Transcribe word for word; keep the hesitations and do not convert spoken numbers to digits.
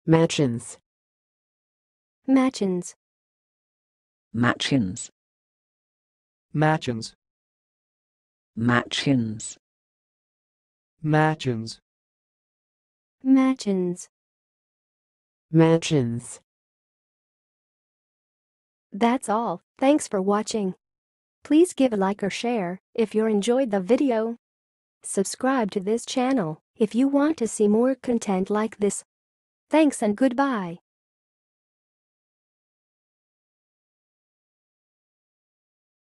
Machans. Machans. Machans. Machans. Machans. Machans. Machans. Machans. That's all. Thanks for watching. Please give a like or share if you enjoyed the video. Subscribe to this channel if you want to see more content like this. Thanks and goodbye.